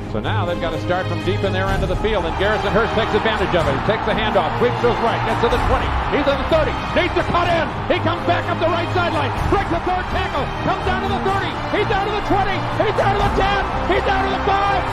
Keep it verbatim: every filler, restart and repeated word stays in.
So now they've got to start from deep in their end of the field, and Garrison Hearst takes advantage of it. He takes the handoff, sweeps to his right, gets to the twenty. He's at the thirty, needs to cut in. He comes back up the right sideline, breaks the third tackle, comes down to the thirty. He's down to the twenty. He's down to the ten. He's down to the five.